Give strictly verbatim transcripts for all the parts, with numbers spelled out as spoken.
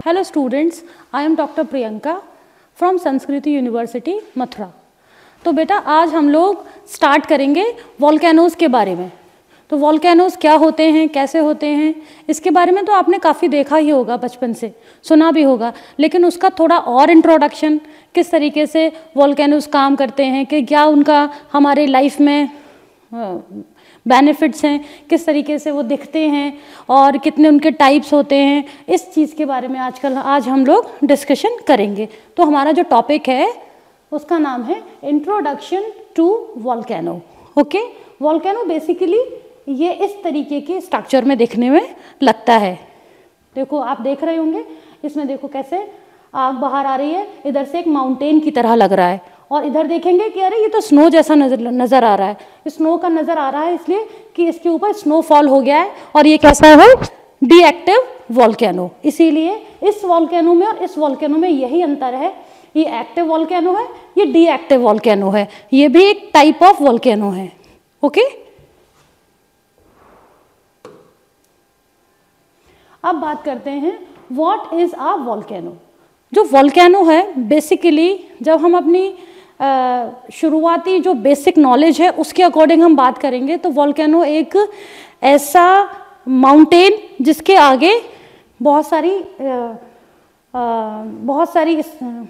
Hello students, I am doctor Priyanka from Sanskriti university Mathura. तो बेटा आज हम लोग स्टार्ट करेंगे वॉल्केनोज के बारे में। तो वॉल्केनोज क्या होते हैं, कैसे होते हैं, इसके बारे में तो आपने काफ़ी देखा ही होगा, बचपन से सुना भी होगा, लेकिन उसका थोड़ा और इंट्रोडक्शन, किस तरीके से वॉल्केनोज काम करते हैं, कि क्या उनका हमारे लाइफ में बेनिफिट्स हैं, किस तरीके से वो दिखते हैं और कितने उनके टाइप्स होते हैं, इस चीज़ के बारे में आजकल आज हम लोग डिस्कशन करेंगे। तो हमारा जो टॉपिक है उसका नाम है introduction to volcano. Okay, volcano basically ये इस तरीके के स्ट्रक्चर में दिखने में लगता है। देखो आप देख रहे होंगे, इसमें देखो कैसे आग बाहर आ रही है, इधर से एक माउंटेन की तरह लग रहा है, और इधर देखेंगे कि अरे ये तो स्नो जैसा नजर नज़र आ रहा है। स्नो का नज़र आ रहा है इसलिए कि इसके ऊपर स्नोफॉल हो गया है, और ये कैसा है, डीएक्टिव वॉल्केनो। इसीलिए इस वॉल्केनो में और इस वॉल्केनो में यही अंतर है, ये एक्टिव वॉल्केनो है, ये डीएक्टिव वॉल्केनो है, ये भी एक टाइप ऑफ वॉल्केनो है। ओके, अब बात करते हैं व्हाट इज अ वॉल्केनो। जो वॉल्केनो है बेसिकली, जब हम अपनी शुरुआती जो बेसिक नॉलेज है उसके अकॉर्डिंग हम बात करेंगे, तो वॉल्केनो एक ऐसा माउंटेन जिसके आगे बहुत सारी आ, आ, बहुत सारी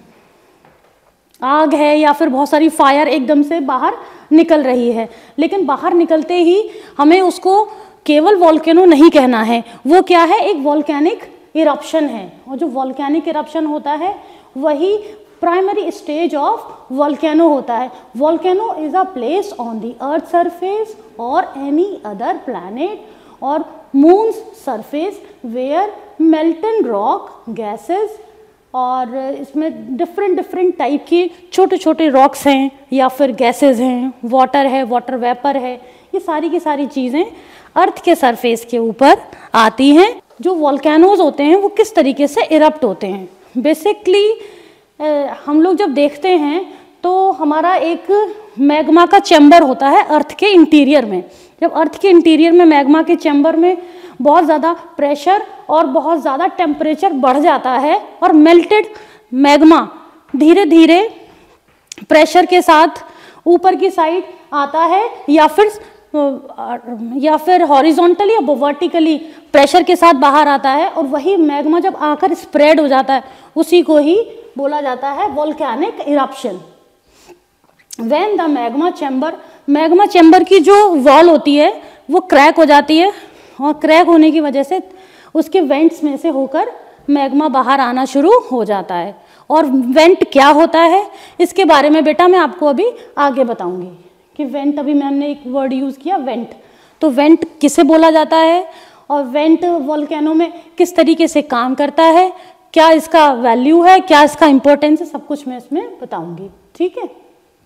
आग है या फिर बहुत सारी फायर एकदम से बाहर निकल रही है, लेकिन बाहर निकलते ही हमें उसको केवल वॉल्केनो नहीं कहना है, वो क्या है, एक वॉल्केनिक इरप्शन है। और जो वॉल्केनिक इरप्शन होता है वही प्राइमरी स्टेज ऑफ वॉल्केनो होता है। Volcano is a place on the earth surface और एनी अदर प्लैनेट और moons surface where molten rock gases, और इसमें डिफरेंट डिफरेंट टाइप की छोटे छोटे रॉक्स हैं या फिर गैसेस हैं, वाटर है, वाटर वेपर है, ये सारी की सारी चीज़ें अर्थ के सरफेस के ऊपर आती हैं। जो वॉल्केनोज होते हैं वो किस तरीके से इरप्ट होते हैं, बेसिकली हम लोग जब देखते हैं तो हमारा एक मैग्मा का चैम्बर होता है अर्थ के इंटीरियर में। जब अर्थ के इंटीरियर में मैग्मा के चैम्बर में बहुत ज़्यादा प्रेशर और बहुत ज़्यादा टेम्परेचर बढ़ जाता है, और मेल्टेड मैग्मा धीरे धीरे प्रेशर के साथ ऊपर की साइड आता है, या फिर या फिर हॉरिजॉन्टली या वर्टिकली प्रेशर के साथ बाहर आता है, और वही मैग्मा जब आकर स्प्रेड हो जाता है उसी को ही बोला जाता है volcanic eruption. When the magma chamber, magma chamber की जो वॉल होती है वो क्रैक हो जाती है, और क्रैक होने की वजह से उसके वेंट्स में से होकर मैग्मा बाहर आना शुरू हो जाता है। और वेंट क्या होता है इसके बारे में बेटा मैं आपको अभी आगे बताऊंगी कि वेंट, अभी मैंने एक वर्ड यूज़ किया वेंट, तो वेंट किसे बोला जाता है और वेंट वॉल्केनो में किस तरीके से काम करता है, क्या इसका वैल्यू है, क्या इसका इम्पोर्टेंस है, सब कुछ मैं इसमें बताऊंगी। ठीक है,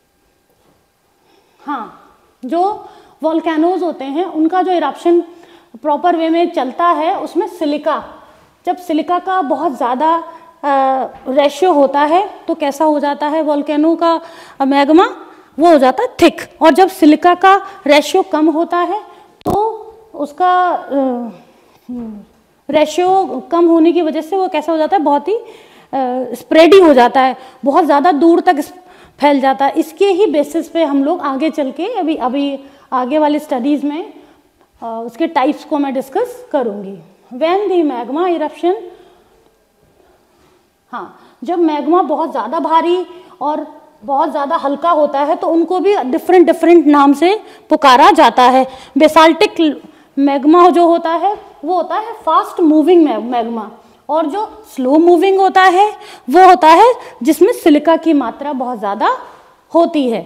हाँ, जो वॉल्केनोज होते हैं उनका जो इरप्शन प्रॉपर वे में चलता है उसमें सिलिका, जब सिलिका का बहुत ज़्यादा रेशियो होता है तो कैसा हो जाता है वॉल्केनो का मैग्मा, वो हो जाता है थिक। और जब सिलिका का रेशियो कम होता है तो उसका रेशियो कम होने की वजह से वो कैसा हो जाता है, बहुत ही स्प्रेडी हो जाता है, बहुत ज़्यादा दूर तक फैल जाता है। इसके ही बेसिस पे हम लोग आगे चल के अभी अभी आगे वाली स्टडीज़ में आ, उसके टाइप्स को मैं डिस्कस करूँगी। व्हेन द मैग्मा इरप्शन, हाँ, जब मैग्मा बहुत ज़्यादा भारी और बहुत ज़्यादा हल्का होता है तो उनको भी डिफरेंट डिफरेंट नाम से पुकारा जाता है। बेसाल्टिक मैग्मा जो होता है वो होता है फास्ट मूविंग मैग्मा, और जो स्लो मूविंग होता है वो होता है जिसमें सिलिका की मात्रा बहुत ज़्यादा होती है।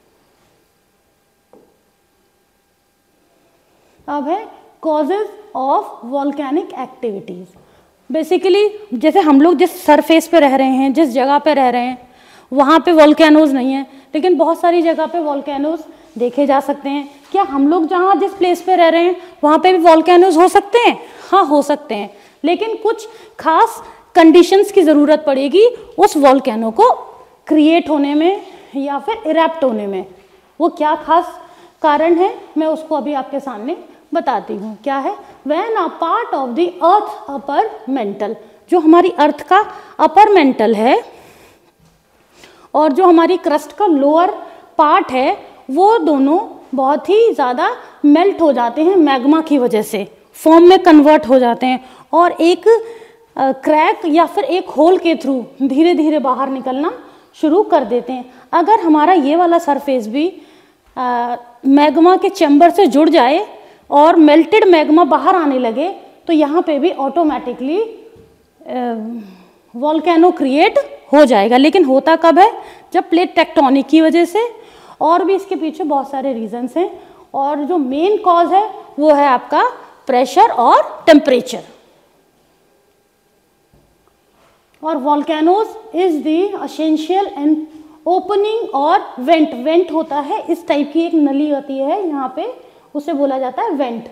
अब है causes of volcanic activities. Basically जैसे हम लोग जिस सरफेस पे रह रहे हैं, जिस जगह पे रह रहे हैं, वहाँ पे वॉल्केनोज नहीं है, लेकिन बहुत सारी जगह पे वॉल्केनोज देखे जा सकते हैं। क्या हम लोग जहाँ जिस प्लेस पे रह रहे हैं वहाँ पे भी वॉल्केनोज हो सकते हैं? हाँ, हो सकते हैं, लेकिन कुछ खास कंडीशंस की ज़रूरत पड़ेगी उस वॉल्केनो को क्रिएट होने में या फिर इरप्ट होने में। वो क्या खास कारण है मैं उसको अभी आपके सामने बताती हूँ। क्या है? When a part of the earth upper mantle, जो हमारी अर्थ का अपर मेंटल है और जो हमारी क्रस्ट का लोअर पार्ट है, वो दोनों बहुत ही ज़्यादा मेल्ट हो जाते हैं मैग्मा की वजह से, फॉर्म में कन्वर्ट हो जाते हैं और एक क्रैक या फिर एक होल के थ्रू धीरे धीरे बाहर निकलना शुरू कर देते हैं। अगर हमारा ये वाला सरफेस भी मैग्मा के चैम्बर से जुड़ जाए और मेल्टेड मैग्मा बाहर आने लगे तो यहाँ पे भी ऑटोमेटिकली वॉल्केनो क्रिएट हो जाएगा। लेकिन होता कब है? जब प्लेट टेक्टोनिक की वजह से, और भी इसके पीछे बहुत सारे रीजंस हैं, और जो मेन कॉज है वो है आपका प्रेशर और टेम्परेचर। और volcanoes is the essential and opening और वेंट, वेंट होता है इस टाइप की एक नली होती है यहाँ पे, उसे बोला जाता है वेंट।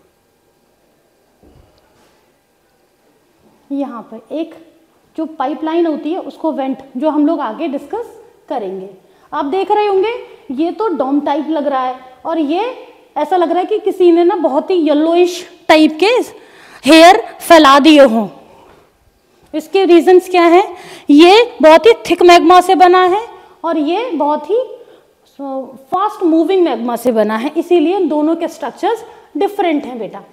यहाँ पे एक जो पाइपलाइन होती है उसको वेंट, जो हम लोग आगे डिस्कस करेंगे। आप देख रहे होंगे ये तो डोम टाइप लग रहा है और ये ऐसा लग रहा है कि किसी ने ना बहुत ही येलोइश टाइप के हेयर फैला दिए हों। इसके रीजंस क्या है? ये बहुत ही थिक मैग्मा से बना है और ये बहुत ही फास्ट मूविंग मैग्मा से बना है, इसीलिए दोनों के स्ट्रक्चर्स डिफरेंट हैं बेटा।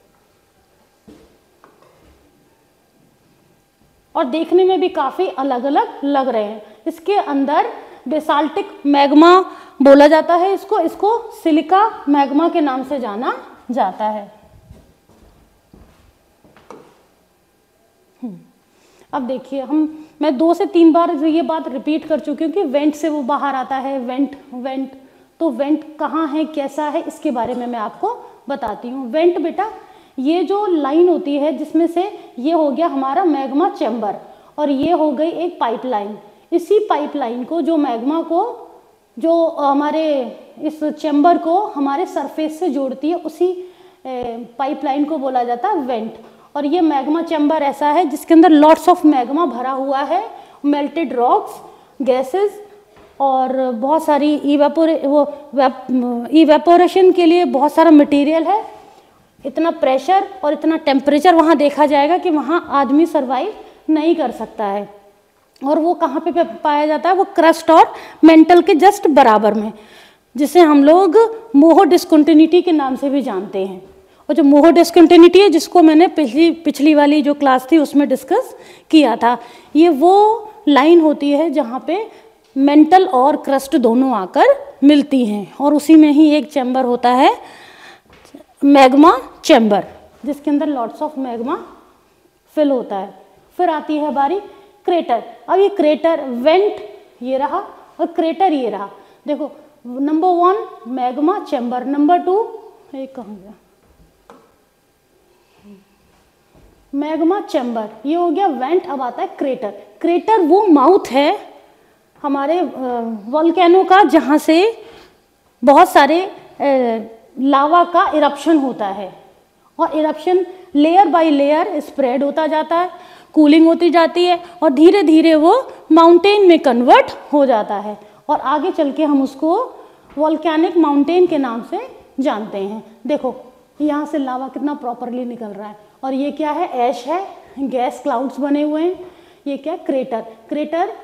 और देखने में भी काफी अलग अलग लग रहे हैं। इसके अंदर बेसाल्टिक मैग्मा बोला जाता है इसको, इसको सिलिका मैग्मा के नाम से जाना जाता है। अब देखिए, हम मैं दो से तीन बार ये बात रिपीट कर चुकी हूँ कि वेंट से वो बाहर आता है, वेंट वेंट तो वेंट कहाँ है, कैसा है, इसके बारे में मैं आपको बताती हूँ। वेंट बेटा ये जो लाइन होती है जिसमें से ये हो गया हमारा मैग्मा चैम्बर और ये हो गई एक पाइपलाइन। इसी पाइपलाइन को, जो मैग्मा को, जो हमारे इस चैम्बर को हमारे सरफेस से जोड़ती है, उसी पाइपलाइन को बोला जाता है वेंट। और ये मैग्मा चैम्बर ऐसा है जिसके अंदर लॉट्स ऑफ मैग्मा भरा हुआ है, मेल्टेड रॉक्स, गैसेस और बहुत सारी इवेपोरे वो इवेपोरेशन के लिए बहुत सारा मटेरियल है। इतना प्रेशर और इतना टेम्परेचर वहाँ देखा जाएगा कि वहाँ आदमी सरवाइव नहीं कर सकता है। और वो कहाँ पे पाया जाता है? वो क्रस्ट और मेंटल के जस्ट बराबर में, जिसे हम लोग मोहो डिस्कंटिन्यूटी के नाम से भी जानते हैं। और जो मोहो डिस्कंटिन्यूटी है, जिसको मैंने पिछली पिछली वाली जो क्लास थी उसमें डिस्कस किया था, ये वो लाइन होती है जहाँ पे मेंटल और क्रस्ट दोनों आकर मिलती हैं और उसी में ही एक चैम्बर होता है मैग्मा चैम्बर, जिसके अंदर लॉट्स ऑफ मैग्मा फिल होता है। फिर आती है बारी क्रेटर। अब ये क्रेटर, वेंट ये रहा और क्रेटर ये रहा। देखो, number one magma chamber, number two एक कहाँ गया मैग्मा चैम्बर, ये हो गया वेंट। अब आता है क्रेटर। क्रेटर वो माउथ है हमारे वोल्केनो का जहाँ से बहुत सारे लावा का इरप्शन होता है और eruption layer by layer spread होता जाता है, कूलिंग होती जाती है और धीरे धीरे वो माउंटेन में कन्वर्ट हो जाता है और आगे चल के हम उसको वोल्केनिक माउंटेन के नाम से जानते हैं। देखो यहाँ से लावा कितना प्रॉपरली निकल रहा है और ये क्या है? ऐश है, गैस क्लाउड्स बने हुए हैं। ये क्या? क्रेटर। क्रेटर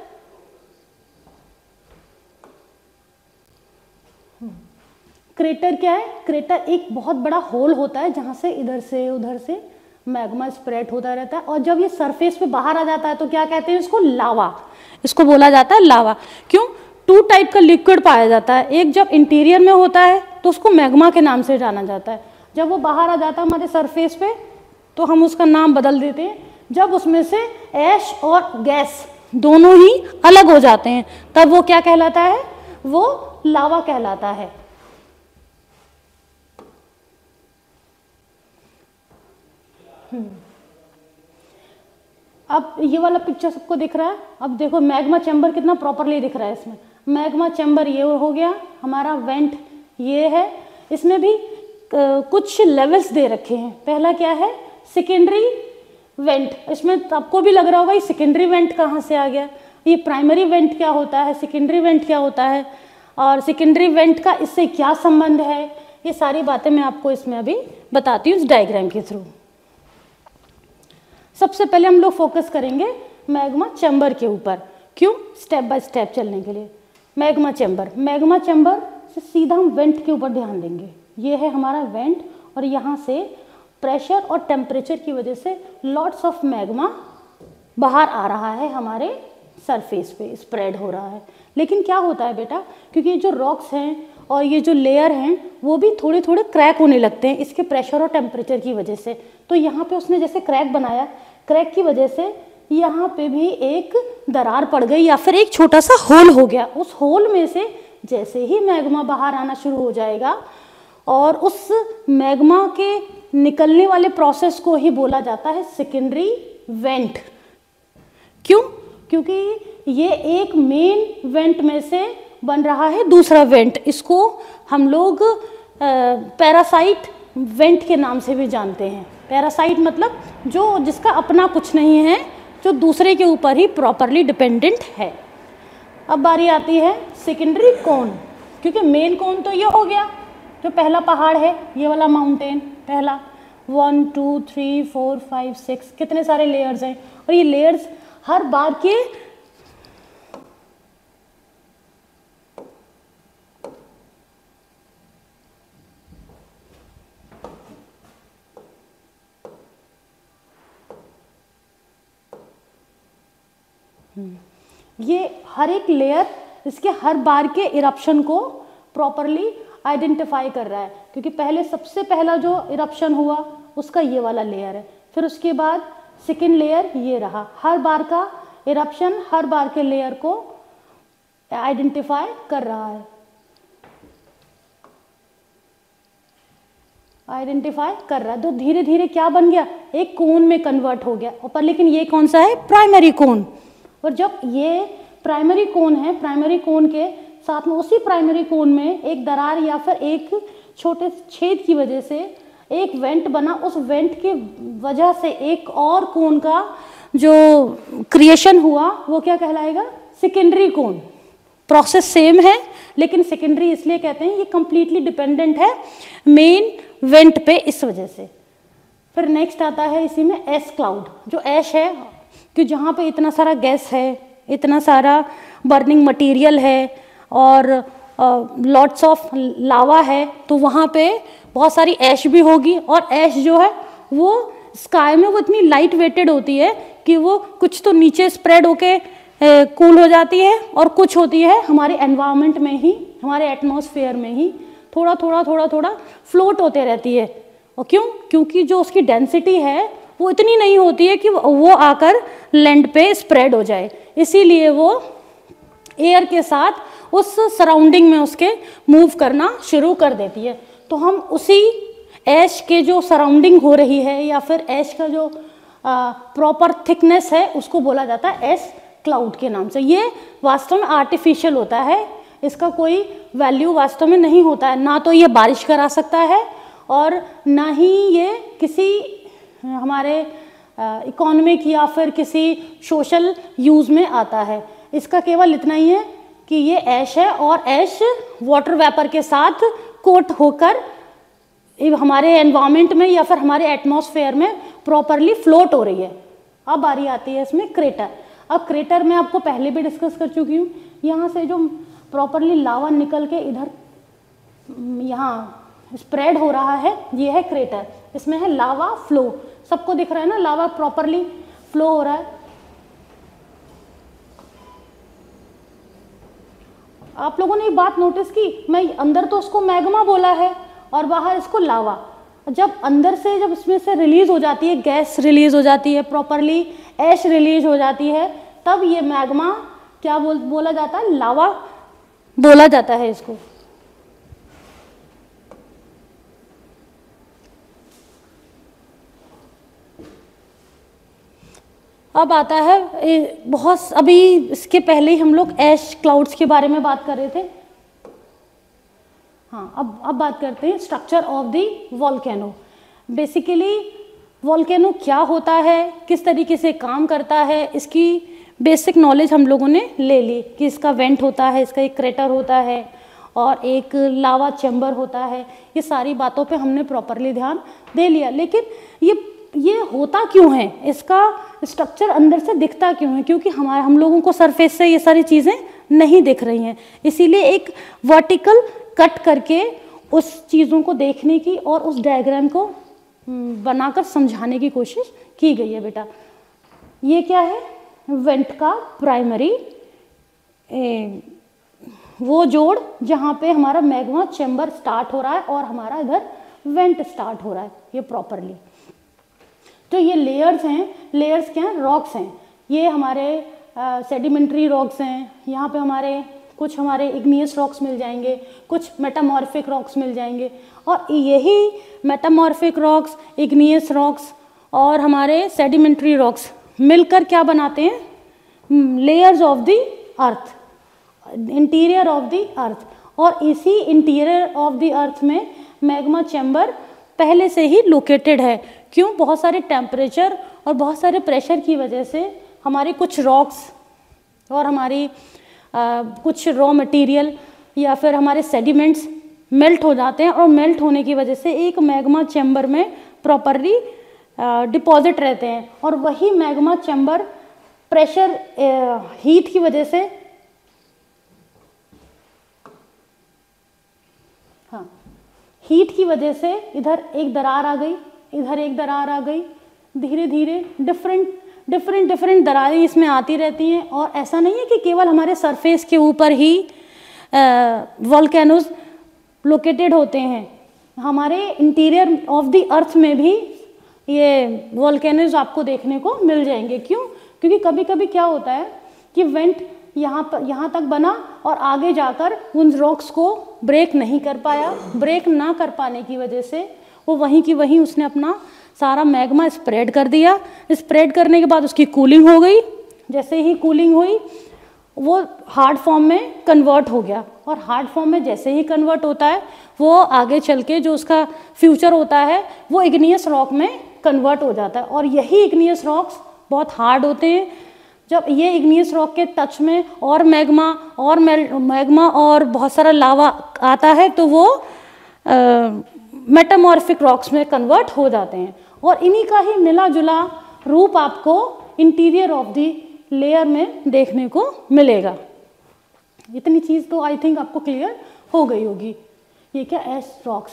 क्रेटर क्या है? क्रेटर एक बहुत बड़ा होल होता है जहाँ से इधर से उधर से मैग्मा स्प्रेड होता रहता है और जब ये सरफेस पे बाहर आ जाता है तो क्या कहते हैं इसको? लावा। इसको बोला जाता है लावा। क्यों? टू टाइप का लिक्विड पाया जाता है। एक जब इंटीरियर में होता है तो उसको मैग्मा के नाम से जाना जाता है, जब वो बाहर आ जाता है हमारे सरफेस पे तो हम उसका नाम बदल देते हैं। जब उसमें से ऐश और गैस दोनों ही अलग हो जाते हैं तब वो क्या कहलाता है? वो लावा कहलाता है। अब ये वाला पिक्चर सबको दिख रहा है। अब देखो मैग्मा चैम्बर कितना प्रॉपरली दिख रहा है। इसमें मैग्मा चैम्बर ये हो गया हमारा, वेंट ये है। इसमें भी कुछ लेवल्स दे रखे हैं। पहला क्या है? Secondary vent. इसमें आपको भी लग रहा होगा ये सेकेंडरी वेंट कहाँ से आ गया, ये प्राइमरी वेंट क्या होता है, सेकेंडरी वेंट क्या होता है और सेकेंडरी वेंट का इससे क्या संबंध है, ये सारी बातें मैं आपको इसमें अभी बताती हूँ इस डायग्राम के थ्रू। सबसे पहले हम लोग फोकस करेंगे मैग्मा चैम्बर के ऊपर। क्यों? स्टेप बाय स्टेप चलने के लिए। मैग्मा चैम्बर, मैग्मा चैम्बर से सीधा हम वेंट के ऊपर ध्यान देंगे। ये है हमारा वेंट और यहाँ से प्रेशर और टेम्परेचर की वजह से लॉट्स ऑफ मैग्मा बाहर आ रहा है, हमारे सरफेस पे स्प्रेड हो रहा है। लेकिन क्या होता है बेटा, क्योंकि ये जो रॉक्स हैं और ये जो लेयर हैं वो भी थोड़े थोड़े क्रैक होने लगते हैं इसके प्रेशर और टेम्परेचर की वजह से। तो यहाँ पे उसने जैसे क्रैक बनाया, क्रैक की वजह से यहाँ पे भी एक दरार पड़ गई या फिर एक छोटा सा होल हो गया। उस होल में से जैसे ही मैग्मा बाहर आना शुरू हो जाएगा और उस मैग्मा के निकलने वाले प्रोसेस को ही बोला जाता है सेकेंडरी वेंट। क्यों? क्योंकि ये एक मेन वेंट में से बन रहा है दूसरा वेंट। इसको हम लोग पैरासाइट वेंट के नाम से भी जानते हैं। पैरासाइट मतलब जो जिसका अपना कुछ नहीं है, जो दूसरे के ऊपर ही प्रॉपरली डिपेंडेंट है। अब बारी आती है सेकेंडरी कोन, क्योंकि मेन कोन तो ये हो गया जो पहला पहाड़ है, ये वाला माउंटेन पहला, one two three four five six, कितने सारे लेयर्स हैं और ये लेयर्स हर बार के ये हर एक लेयर इसके हर बार के इरप्शन को प्रॉपरली आइडेंटिफाई कर रहा है। क्योंकि पहले सबसे पहला जो इरप्शन हुआ उसका ये वाला लेयर है, फिर उसके बाद सेकेंड लेयर ये रहा। हर बार का इरप्शन हर बार के लेयर को आइडेंटिफाई कर रहा है, आइडेंटिफाई कर रहा है। तो धीरे धीरे क्या बन गया, एक कोन में कन्वर्ट हो गया। और पर लेकिन ये कौन सा है, प्राइमरी कोन। और जब ये प्राइमरी कोन है, प्राइमरी कोन के साथ में उसी प्राइमरी कोन में एक दरार या फिर एक छोटे छेद की वजह से एक वेंट बना, उस वेंट की वजह से एक और कोन का जो क्रिएशन हुआ वो क्या कहलाएगा, सेकेंडरी कोन। प्रोसेस सेम है लेकिन सेकेंडरी इसलिए कहते हैं, ये कंप्लीटली डिपेंडेंट है मेन वेंट पे, इस वजह से। फिर नेक्स्ट आता है इसी में ऐश क्लाउड। जो ऐश है कि जहाँ पे इतना सारा गैस है, इतना सारा बर्निंग मटेरियल है और लॉट्स ऑफ लावा है, तो वहाँ पे बहुत सारी ऐश भी होगी। और ऐश जो है वो स्काई में वो इतनी लाइट वेटेड होती है कि वो कुछ तो नीचे स्प्रेड होके कूल हो जाती है और कुछ होती है हमारे एनवायरनमेंट में ही, हमारे एटमॉस्फेयर में ही थोड़ा थोड़ा थोड़ा थोड़ा फ्लोट होते रहती है। और क्यों? क्योंकि जो उसकी डेंसिटी है वो इतनी नहीं होती है कि वो आकर लैंड पे स्प्रेड हो जाए, इसीलिए वो एयर के साथ उस सराउंडिंग में उसके मूव करना शुरू कर देती है। तो हम उसी ऐश के जो सराउंडिंग हो रही है या फिर ऐश का जो प्रॉपर थिकनेस है उसको बोला जाता है ऐश क्लाउड के नाम से। ये वास्तव में आर्टिफिशियल होता है, इसका कोई वैल्यू वास्तव में नहीं होता है। ना तो ये बारिश करा सकता है और ना ही ये किसी हमारे इकोनॉमिक या फिर किसी सोशल यूज़ में आता है। इसका केवल इतना ही है कि ये ऐश है और ऐश वाटर वेपर के साथ कोट होकर हमारे एनवायरनमेंट में या फिर हमारे एटमॉस्फेयर में प्रॉपरली फ्लोट हो रही है। अब बारी आती है इसमें क्रेटर। अब क्रेटर में आपको पहले भी डिस्कस कर चुकी हूँ। यहाँ से जो प्रॉपरली लावा निकल के इधर यहाँ स्प्रेड हो रहा है, ये है क्रेटर। इसमें है लावा फ्लो, सबको दिख रहा है ना, लावा प्रॉपरली फ्लो हो रहा है। आप लोगों ने एक बात नोटिस की, मैं अंदर तो उसको मैग्मा बोला है और बाहर इसको लावा। जब अंदर से जब इसमें से रिलीज हो जाती है, गैस रिलीज हो जाती है, प्रॉपरली ऐश रिलीज हो जाती है, तब ये मैग्मा क्या बोल बोला जाता है, लावा बोला जाता है इसको। अब आता है बहुत, अभी इसके पहले ही हम लोग ऐश क्लाउड्स के बारे में बात कर रहे थे। हाँ, अब अब बात करते हैं structure of the volcano. Basically volcano क्या होता है, किस तरीके से काम करता है, इसकी बेसिक नॉलेज हम लोगों ने ले ली कि इसका वेंट होता है, इसका एक क्रेटर होता है और एक लावा चैम्बर होता है। ये सारी बातों पे हमने प्रॉपरली ध्यान दे लिया। लेकिन ये ये होता क्यों है, इसका स्ट्रक्चर अंदर से दिखता क्यों है, क्योंकि हमारे हम लोगों को सरफेस से ये सारी चीज़ें नहीं दिख रही हैं, इसीलिए एक वर्टिकल कट करके उस चीज़ों को देखने की और उस डायग्राम को बनाकर समझाने की कोशिश की गई है बेटा। ये क्या है, वेंट का प्राइमरी ए, वो जोड़ जहाँ पे हमारा मैग्मा चैम्बर स्टार्ट हो रहा है और हमारा इधर वेंट स्टार्ट हो रहा है, ये प्रॉपरली। तो ये लेयर्स हैं, लेयर्स क्या हैं, रॉक्स हैं, ये हमारे सेडिमेंट्री रॉक्स हैं, यहाँ पे हमारे कुछ हमारे इग्नियस रॉक्स मिल जाएंगे, कुछ मेटामॉर्फिक रॉक्स मिल जाएंगे, और यही मेटामॉर्फिक रॉक्स, इग्नियस रॉक्स और हमारे सेडिमेंट्री रॉक्स मिलकर क्या बनाते हैं, layers of the earth, interior of the earth. और इसी इंटीरियर ऑफ द अर्थ में मैग्मा चैम्बर पहले से ही लोकेटेड है। क्यों, बहुत सारे टेम्परेचर और बहुत सारे प्रेशर की वजह से हमारे कुछ रॉक्स और हमारी आ, कुछ रॉ मटेरियल या फिर हमारे सेडिमेंट्स मेल्ट हो जाते हैं, और मेल्ट होने की वजह से एक मैग्मा चैम्बर में प्रॉपरली डिपॉजिट रहते हैं, और वही मैग्मा चैम्बर प्रेशर हीट की वजह से, हाँ हीट की वजह से इधर एक दरार आ गई, इधर एक दरार आ गई, धीरे धीरे डिफरेंट डिफरेंट डिफरेंट दरारें इसमें आती रहती हैं। और ऐसा नहीं है कि केवल हमारे सरफेस के ऊपर ही वोल्केनोज लोकेटेड होते हैं, हमारे इंटीरियर ऑफ द अर्थ में भी ये वोल्केनोज आपको देखने को मिल जाएंगे। क्यों, क्योंकि कभी कभी क्या होता है कि वेंट यहाँ पर यहाँ तक बना और आगे जाकर उन रॉक्स को ब्रेक नहीं कर पाया, ब्रेक ना कर पाने की वजह से वो वहीं की वहीं उसने अपना सारा मैग्मा स्प्रेड कर दिया। स्प्रेड करने के बाद उसकी कूलिंग हो गई, जैसे ही कूलिंग हुई वो हार्ड फॉर्म में कन्वर्ट हो गया, और हार्ड फॉर्म में जैसे ही कन्वर्ट होता है वो आगे चल के जो उसका फ्यूचर होता है वो इग्नियस रॉक में कन्वर्ट हो जाता है। और यही इग्नियस रॉक्स बहुत हार्ड होते हैं, जब ये इग्नियस रॉक के टच में और मैग्मा और मैग्मा और बहुत सारा लावा आता है तो वो मेटामॉर्फिक रॉक्स में कन्वर्ट हो जाते हैं, और इन्हीं का ही मिला जुला रूप आपको इंटीरियर ऑफ द लेयर में देखने को मिलेगा। इतनी चीज़ तो आई थिंक आपको क्लियर हो गई होगी। ये क्या, एश रॉक्स,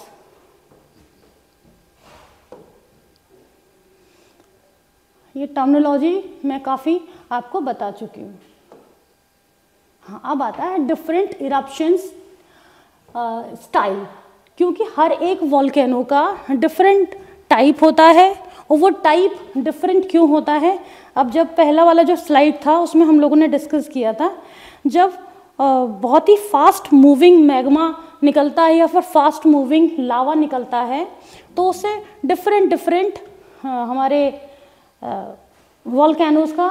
ये टर्मिनोलॉजी मैं काफ़ी आपको बता चुकी हूँ। हाँ, अब आता है डिफरेंट इरप्शंस स्टाइल, क्योंकि हर एक वॉल्केनो का डिफरेंट टाइप होता है, और वो टाइप डिफरेंट क्यों होता है। अब जब पहला वाला जो स्लाइड था उसमें हम लोगों ने डिस्कस किया था, जब बहुत ही फास्ट मूविंग मैग्मा निकलता है या फिर फास्ट मूविंग लावा निकलता है तो उससे डिफरेंट डिफरेंट हमारे वॉल्केनोज का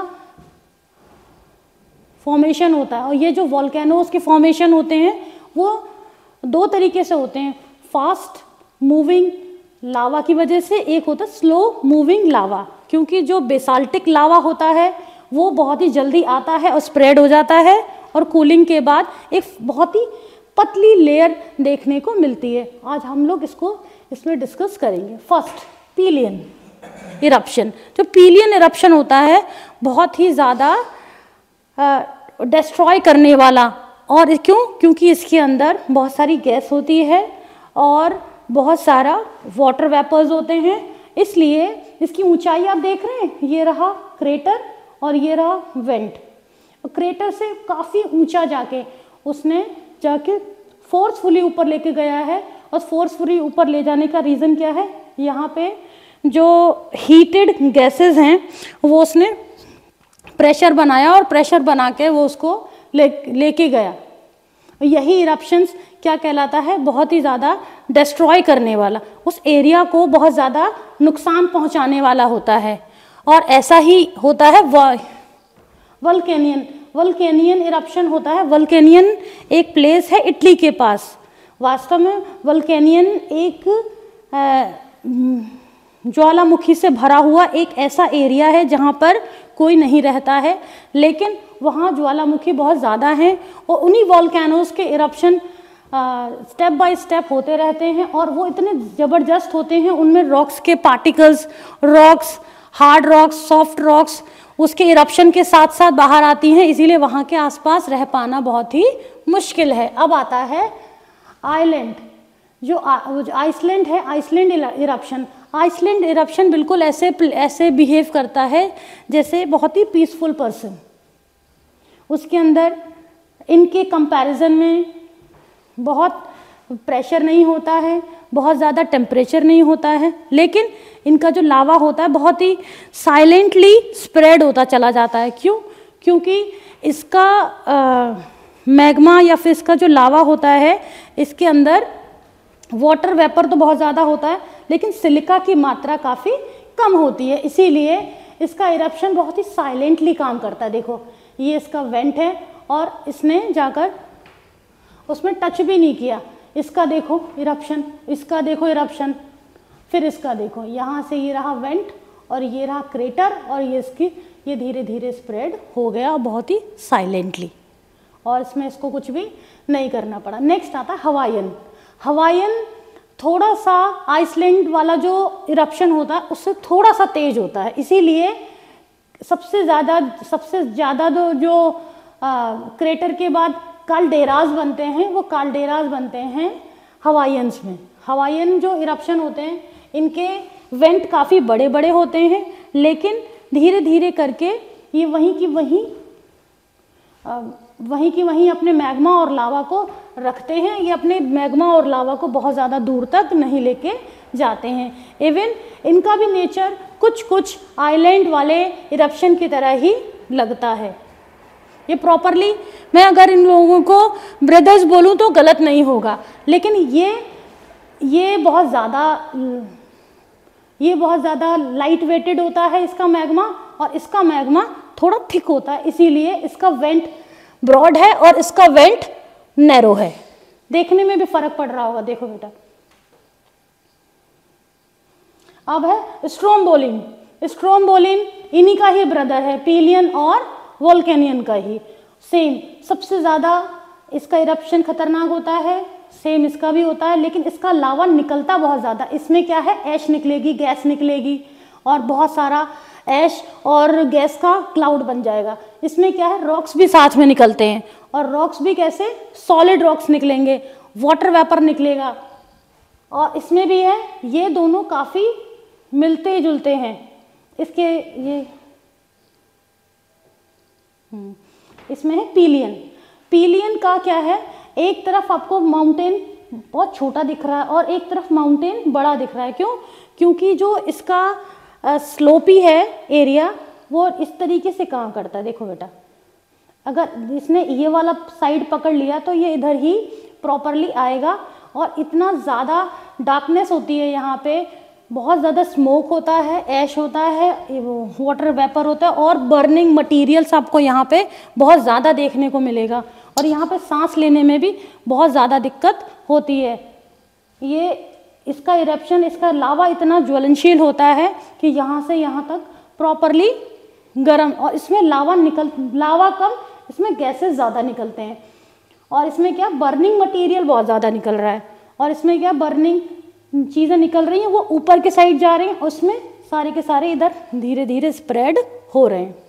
फॉर्मेशन होता है। और ये जो वॉल्केनोज के फॉर्मेशन होते हैं वो दो तरीके से होते हैं, फास्ट मूविंग लावा की वजह से, एक होता है स्लो मूविंग लावा, क्योंकि जो बेसाल्टिक लावा होता है वो बहुत ही जल्दी आता है और स्प्रेड हो जाता है, और कूलिंग के बाद एक बहुत ही पतली लेयर देखने को मिलती है। आज हम लोग इसको इसमें डिस्कस करेंगे। First, Pelean eruption. जो पीलियन इरप्शन होता है बहुत ही ज़्यादा डिस्ट्रॉय करने वाला, और क्यों, क्योंकि इसके अंदर बहुत सारी गैस होती है और बहुत सारा वाटर वेपर्स होते हैं, इसलिए इसकी ऊंचाई आप देख रहे हैं, ये रहा क्रेटर और ये रहा वेंट। क्रेटर से काफ़ी ऊंचा जाके उसने जाके फोर्सफुली ऊपर लेके गया है, और फोर्सफुली ऊपर ले जाने का रीज़न क्या है, यहाँ पे जो हीटेड गैसेस हैं वो उसने प्रेशर बनाया, और प्रेशर बना के वो उसको ले लेके गया। यही इरप्शंस क्या कहलाता है, बहुत ही ज़्यादा डिस्ट्रॉय करने वाला, उस एरिया को बहुत ज़्यादा नुकसान पहुंचाने वाला होता है। और ऐसा ही होता है वल्केनियन वल्केनियन इरप्शन होता है। वल्केनियन एक प्लेस है इटली के पास। वास्तव में वल्केनियन एक ज्वालामुखी से भरा हुआ एक ऐसा एरिया है जहाँ पर कोई नहीं रहता है, लेकिन वहाँ ज्वालामुखी बहुत ज़्यादा हैं, और उन्हीं वॉल्केनोज के इरप्शन स्टेप बाय स्टेप होते रहते हैं और वो इतने ज़बरदस्त होते हैं, उनमें रॉक्स के particles, rocks, hard rocks, soft rocks उसके इरप्शन के साथ साथ बाहर आती हैं, इसीलिए वहाँ के आसपास रह पाना बहुत ही मुश्किल है। अब आता है आइलैंड, जो आइसलैंड है, आइसलैंड इरप्शन। आइसलैंड इरप्शन बिल्कुल ऐसे ऐसे बिहेव करता है जैसे बहुत ही पीसफुल पर्सन। उसके अंदर इनके कंपैरिजन में बहुत प्रेशर नहीं होता है, बहुत ज़्यादा टेम्परेचर नहीं होता है, लेकिन इनका जो लावा होता है बहुत ही साइलेंटली स्प्रेड होता चला जाता है। क्यों? क्योंकि इसका मैग्मा या फिर इसका जो लावा होता है, इसके अंदर वाटर वेपर तो बहुत ज़्यादा होता है, लेकिन सिलिका की मात्रा काफ़ी कम होती है, इसीलिए इसका इरप्शन बहुत ही साइलेंटली काम करता है। देखो ये इसका वेंट है और इसने जाकर उसमें टच भी नहीं किया। इसका देखो इरप्शन, इसका देखो इरप्शन, फिर इसका देखो, यहाँ से ये रहा वेंट और ये रहा क्रेटर और ये इसकी ये धीरे धीरे स्प्रेड हो गया और बहुत ही साइलेंटली, और इसमें इसको कुछ भी नहीं करना पड़ा। नेक्स्ट आता है हवाईयन। हवाईयन थोड़ा सा आइसलैंड वाला जो इरप्शन होता है उससे थोड़ा सा तेज होता है, इसीलिए सबसे ज़्यादा सबसे ज़्यादा जो जो क्रेटर के बाद काल्डेरास बनते हैं, वो काल्डेरास बनते हैं हवाईयंस में। हवाईयन जो इरप्शन होते हैं इनके वेंट काफ़ी बड़े बड़े होते हैं, लेकिन धीरे धीरे करके ये वहीं की वहीं वहीं की वहीं अपने मैग्मा और लावा को रखते हैं। ये अपने मैग्मा और लावा को बहुत ज़्यादा दूर तक नहीं लेके जाते हैं। इवन इनका भी नेचर कुछ कुछ आइलैंड वाले इरप्शन की तरह ही लगता है। ये प्रॉपरली, मैं अगर इन लोगों को ब्रदर्स बोलूँ तो गलत नहीं होगा, लेकिन ये ये बहुत ज़्यादा ये बहुत ज़्यादा लाइट वेटेड होता है इसका मैग्मा, और इसका मैग्मा थोड़ा थिक होता है, इसीलिए इसका वेंट ब्रॉड है और इसका वेंट नैरो है। देखने में भी फर्क पड़ रहा होगा, देखो बेटा। अब है स्ट्रोम्बोलिन। स्ट्रोम्बोलिन इन्हीं का ही ब्रदर है, पीलियन और वोल्केनियन का ही। सेम, सबसे ज़्यादा इसका इरप्शन खतरनाक होता है, सेम इसका भी होता है, लेकिन इसका लावा निकलता बहुत ज़्यादा। इसमें क्या है, ऐश निकलेगी, गैस निकलेगी और बहुत सारा ऐश और गैस का क्लाउड बन जाएगा। इसमें क्या है, रॉक्स भी साथ में निकलते हैं, और रॉक्स भी कैसे, सॉलिड रॉक्स निकलेंगे, वाटर वेपर निकलेगा, और इसमें भी है, ये दोनों काफ़ी मिलते जुलते हैं। इसके ये इसमें है पीलियन। पीलियन का क्या है, एक तरफ आपको माउंटेन बहुत छोटा दिख रहा है और एक तरफ माउंटेन बड़ा दिख रहा है। क्यों? क्योंकि जो इसका स्लोपी है एरिया, वो इस तरीके से काम करता है। देखो बेटा, अगर इसने ये वाला साइड पकड़ लिया तो ये इधर ही प्रॉपरली आएगा, और इतना ज़्यादा डार्कनेस होती है यहाँ पे, बहुत ज़्यादा स्मोक होता है, ऐश होता है, वाटर वेपर होता है, और बर्निंग मटेरियल्स आपको यहाँ पे बहुत ज़्यादा देखने को मिलेगा, और यहाँ पे सांस लेने में भी बहुत ज़्यादा दिक्कत होती है। ये इसका इरप्शन, इसका लावा इतना ज्वलनशील होता है कि यहाँ से यहाँ तक प्रॉपरली गर्म, और इसमें लावा निकल लावा कम, इसमें गैसेस ज़्यादा निकलते हैं, और इसमें क्या, बर्निंग मटेरियल बहुत ज़्यादा निकल रहा है, और इसमें क्या, बर्निंग चीज़ें निकल रही हैं, वो ऊपर के साइड जा रही हैं, और उसमें सारे के सारे इधर धीरे धीरे स्प्रेड हो रहे हैं।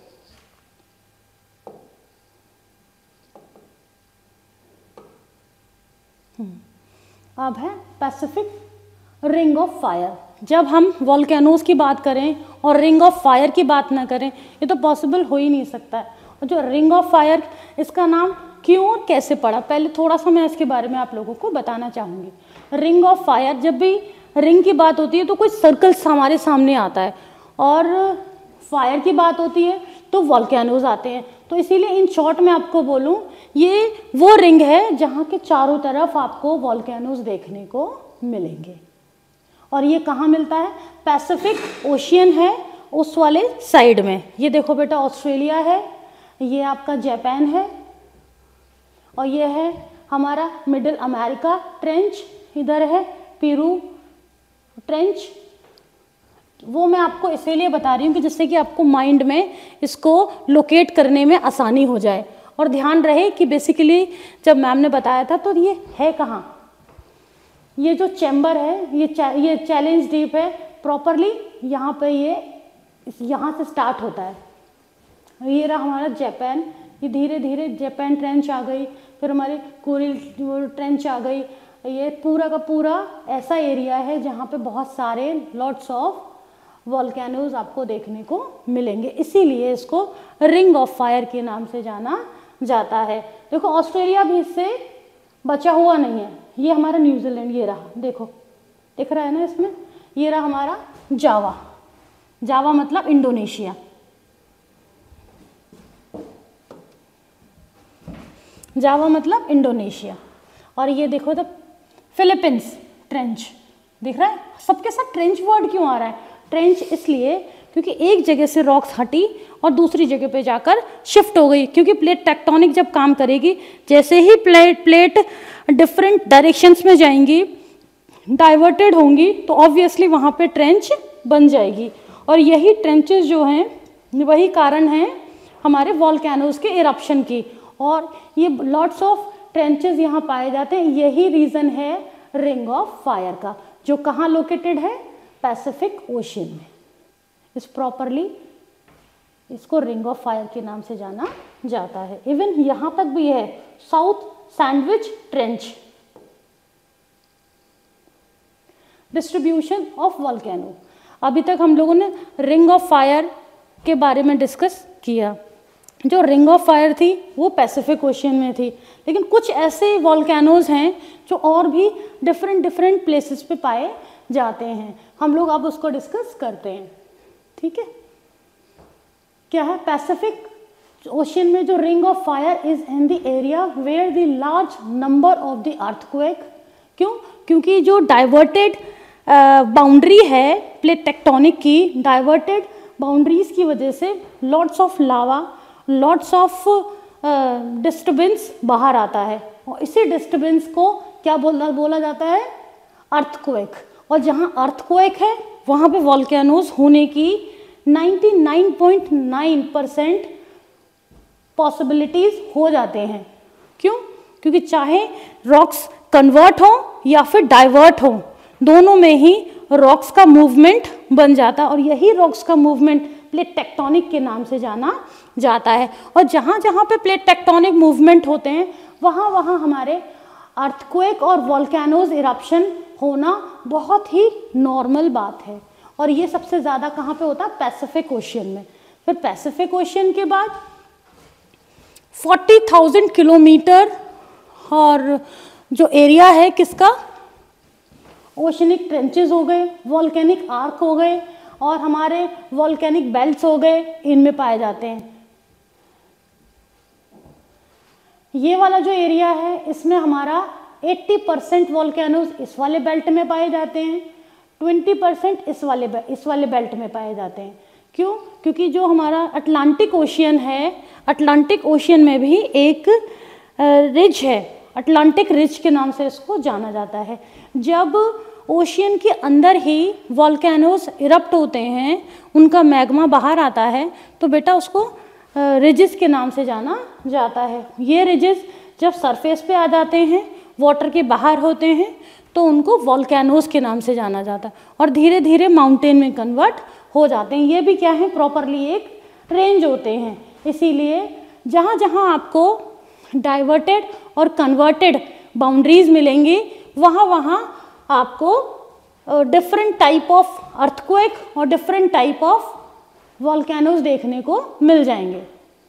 अब है पैसिफिक रिंग ऑफ फायर। जब हम वॉल्केनोज की बात करें और रिंग ऑफ फायर की बात ना करें, ये तो पॉसिबल हो ही नहीं सकता है। और जो रिंग ऑफ फायर, इसका नाम क्यों और कैसे पड़ा, पहले थोड़ा सा मैं इसके बारे में आप लोगों को बताना चाहूँगी। रिंग ऑफ फायर, जब भी रिंग की बात होती है तो कुछ सर्कल्स हमारे सामने आता है, और फायर की बात होती है तो वॉल्केनोज आते हैं। तो इसीलिए इन शॉर्ट में आपको बोलूँ, ये वो रिंग है जहाँ के चारों तरफ आपको वॉल्केनोज देखने को मिलेंगे। और ये कहाँ मिलता है, पैसिफिक ओशियन है उस वाले साइड में। ये देखो बेटा, ऑस्ट्रेलिया है, ये आपका जापान है, और ये है हमारा मिडिल अमेरिका ट्रेंच, इधर है पेरू ट्रेंच। वो मैं आपको इसीलिए बता रही हूँ कि जिससे कि आपको माइंड में इसको लोकेट करने में आसानी हो जाए। और ध्यान रहे कि बेसिकली जब मैम ने बताया था तो ये है कहाँ, ये जो चैम्बर है ये चा, ये चैलेंज डीप है प्रॉपरली, यहाँ पे ये यहाँ से स्टार्ट होता है। ये रहा हमारा जापान, ये धीरे धीरे जापान ट्रेंच आ गई, फिर हमारी कुरिल ट्रेंच आ गई। ये पूरा का पूरा ऐसा एरिया है जहाँ पे बहुत सारे लॉट्स ऑफ वॉल्केनोज आपको देखने को मिलेंगे, इसीलिए इसको रिंग ऑफ फायर के नाम से जाना जाता है। देखो ऑस्ट्रेलिया भी इससे बचा हुआ नहीं है, ये हमारा न्यूजीलैंड, ये रहा, देखो दिख रहा है ना इसमें, ये रहा हमारा जावा, जावा मतलब इंडोनेशिया, जावा मतलब इंडोनेशिया। और ये देखो तो फिलीपींस ट्रेंच दिख रहा है। सबके साथ ट्रेंच वर्ड क्यों आ रहा है? ट्रेंच इसलिए क्योंकि एक जगह से रॉक्स हटी और दूसरी जगह पे जाकर शिफ्ट हो गई, क्योंकि प्लेट टेक्टोनिक जब काम करेगी, जैसे ही प्लेट प्लेट डिफरेंट डायरेक्शंस में जाएंगी, डाइवर्टेड होंगी, तो ऑब्वियसली वहाँ पे ट्रेंच बन जाएगी। और यही ट्रेंचेस जो हैं वही कारण हैं हमारे वॉल्केनोज के इरप्शन की, और ये लॉट्स ऑफ ट्रेंचेस यहाँ पाए जाते हैं। यही रीज़न है रिंग ऑफ फायर का, जो कहाँ लोकेटेड है? पैसिफिक ओशियन में। इस प्रॉपरली इसको रिंग ऑफ फायर के नाम से जाना जाता है। इवन यहाँ तक भी है South Sandwich Trench. Distribution of volcano, अभी तक हम लोगों ने रिंग ऑफ फायर के बारे में डिस्कस किया। जो रिंग ऑफ फायर थी वो पैसिफिक ओशियन में थी, लेकिन कुछ ऐसे वॉल्केनोज हैं जो और भी डिफरेंट डिफरेंट प्लेसेस पे पाए जाते हैं। हम लोग अब उसको डिस्कस करते हैं, ठीक है? क्या है? पैसिफिक ओशियन में जो ring of fire is in the area where the large number of the earthquake. क्यों? क्योंकि जो डाइवर्टेड बाउंड्री है प्लेट टेक्टोनिक की, डाइवर्टेड बाउंड्रीज की वजह से lots of lava, lots of disturbance बाहर आता है, और इसी डिस्टर्बेंस को क्या बोला बोला जाता है? अर्थक्वेक। और जहाँ अर्थक्वेक है वहाँ पे वॉल्केनोज होने की निन्यानवे पॉइंट नौ परसेंट पॉसिबिलिटीज हो जाते हैं। क्यों? क्योंकि चाहे रॉक्स कन्वर्ट हो या फिर डाइवर्ट हो, दोनों में ही रॉक्स का मूवमेंट बन जाता है, और यही रॉक्स का मूवमेंट प्लेट टेक्टोनिक के नाम से जाना जाता है। और जहाँ जहाँ पे प्लेट टेक्टोनिक मूवमेंट होते हैं वहाँ वहाँ हमारे अर्थक्वेक और वॉल्केनोज इरप्शन होना बहुत ही नॉर्मल बात है। और ये सबसे ज़्यादा कहाँ पे होता है? पैसिफिक ओशियन में। फिर पैसिफिक ओशियन के बाद चालीस हज़ार किलोमीटर और जो एरिया है किसका? ओशनिक ट्रेंचेस हो गए, वॉल्केनिक आर्क हो गए, और हमारे वॉल्केनिक बेल्ट्स हो गए, इनमें पाए जाते हैं। ये वाला जो एरिया है इसमें हमारा अस्सी परसेंट वॉल्केनोज इस वाले बेल्ट में पाए जाते हैं, बीस परसेंट इस वाले इस वाले बेल्ट में पाए जाते हैं। क्यों? क्योंकि जो हमारा अटलांटिक ओशियन है, अटलांटिक ओशियन में भी एक रिज है, अटलांटिक रिज के नाम से इसको जाना जाता है। जब ओशियन के अंदर ही वॉल्केनोज इरप्ट होते हैं, उनका मैग्मा बाहर आता है, तो बेटा उसको रिजेस के नाम से जाना जाता है। ये रिजेस जब सरफेस पे आ जाते हैं, वाटर के बाहर होते हैं, तो उनको वॉल्केनोज के नाम से जाना जाता है, और धीरे धीरे माउंटेन में कन्वर्ट हो जाते हैं। ये भी क्या है? प्रॉपरली एक रेंज होते हैं। इसीलिए जहाँ जहाँ आपको डाइवर्टेड और कन्वर्टेड बाउंड्रीज मिलेंगी, वहाँ वहाँ आपको डिफरेंट टाइप ऑफ अर्थक्वेक और डिफरेंट टाइप ऑफ वॉल्केनोज देखने को मिल जाएंगे।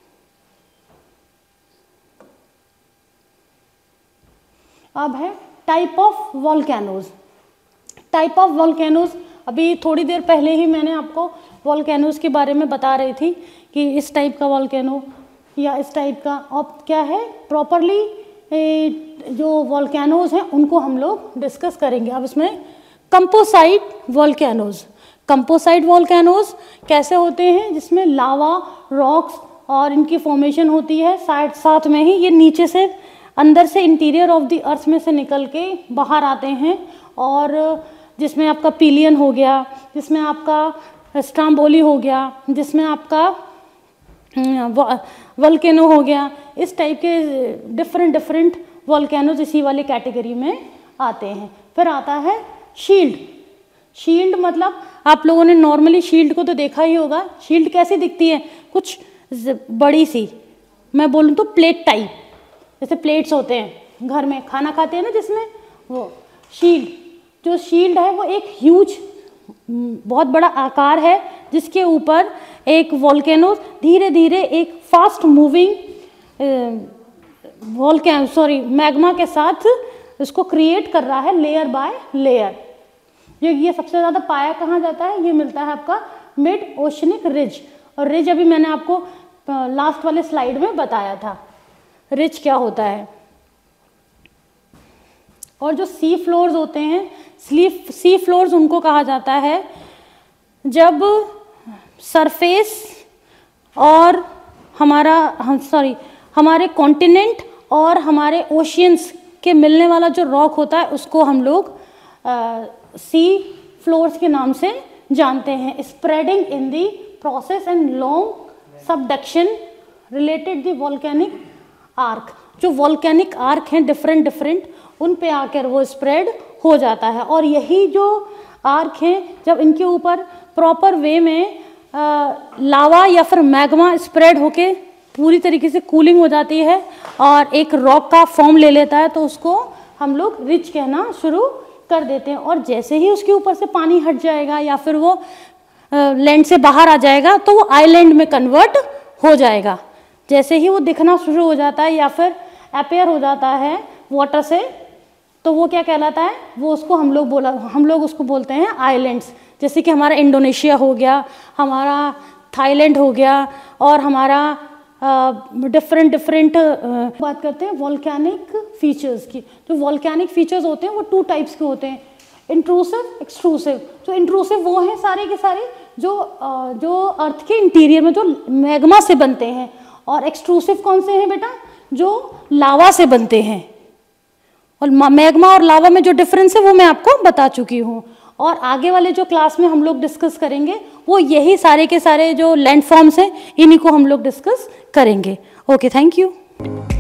अब है type of volcanoes. Type of volcanoes, अभी थोड़ी देर पहले ही मैंने आपको वॉल्केनोज के बारे में बता रही थी कि इस टाइप का वॉल्केनो या इस टाइप का। अब क्या है? प्रॉपरली जो वॉल्केनोज हैं उनको हम लोग डिस्कस करेंगे। अब इसमें कंपोसाइट वॉल्केनोज। कंपोसाइट वॉल्केनोज कैसे होते हैं? जिसमें लावा, रॉक्स और इनकी फॉर्मेशन होती है, साथ साथ में ही ये नीचे से अंदर से इंटीरियर ऑफ द अर्थ में से निकल के बाहर आते हैं, और जिसमें आपका पिलियन हो गया, जिसमें आपका स्ट्राम्बोली हो गया, जिसमें आपका वोल्केनो हो गया, इस टाइप के डिफरेंट डिफरेंट वोल्केनोज इसी वाली कैटेगरी में आते हैं। फिर आता है शील्ड। शील्ड मतलब आप लोगों ने नॉर्मली शील्ड को तो देखा ही होगा। शील्ड कैसी दिखती है, कुछ बड़ी सी, मैं बोलूँ तो प्लेट टाइप, जैसे प्लेट्स होते हैं घर में खाना खाते हैं ना जिसमें, वो शील्ड। जो शील्ड है वो एक ह्यूज, बहुत बड़ा आकार है जिसके ऊपर एक वोल्केनो धीरे धीरे एक fast moving volcano sorry magma के साथ इसको क्रिएट कर रहा है लेयर बाय लेयर। ये ये सबसे ज़्यादा पाया कहाँ जाता है, ये मिलता है आपका मिड ओशनिक रिज। और रिज अभी मैंने आपको लास्ट वाले स्लाइड में बताया था रिज क्या होता है। और जो सी फ्लोर्स होते हैं, स्लीफ सी फ्लोर्स उनको कहा जाता है जब सरफेस और हमारा हम सॉरी हमारे कॉन्टिनेंट और हमारे ओशियंस के मिलने वाला जो रॉक होता है उसको हम लोग सी फ्लोर्स के नाम से जानते हैं। Spreading in the process and long subduction related the volcanic arc. जो वॉल्केनिक आर्क हैं डिफरेंट डिफरेंट, उन पे आकर वो स्प्रेड हो जाता है। और यही जो आर्क हैं जब इनके ऊपर प्रॉपर वे में आ, लावा या फिर मैग्मा स्प्रेड होके पूरी तरीके से कूलिंग हो जाती है और एक रॉक का फॉर्म ले लेता है, तो उसको हम लोग रिज कहना शुरू कर देते हैं। और जैसे ही उसके ऊपर से पानी हट जाएगा या फिर वो लैंड से बाहर आ जाएगा तो वो आइलैंड में कन्वर्ट हो जाएगा। जैसे ही वो दिखना शुरू हो जाता है या फिर अपेयर हो जाता है वाटर से, तो वो क्या कहलाता है, वो उसको हम लोग बोला हम लोग उसको बोलते हैं आइलैंड्स। जैसे कि हमारा इंडोनेशिया हो गया, हमारा थाईलैंड हो गया, और हमारा डिफरेंट डिफरेंट बात करते हैं वॉल्केनिक फीचर्स की। जो वॉल्केनिक फीचर्स होते हैं वो टू टाइप्स के होते हैं, इंट्रूसिव, एक्सट्रूसिव। तो इंट्रूसिव वो हैं सारे के सारे जो uh, जो अर्थ के इंटीरियर में जो मैग्मा से बनते हैं, और एक्सट्रूसिव कौन से हैं बेटा, जो लावा से बनते हैं। और मैग्मा और लावा में जो डिफरेंस है वो मैं आपको बता चुकी हूँ। और आगे वाले जो क्लास में हम लोग डिस्कस करेंगे वो यही सारे के सारे जो लैंड फॉर्म्स हैं इन्हीं को हम लोग डिस्कस करेंगे। Okay, thank you.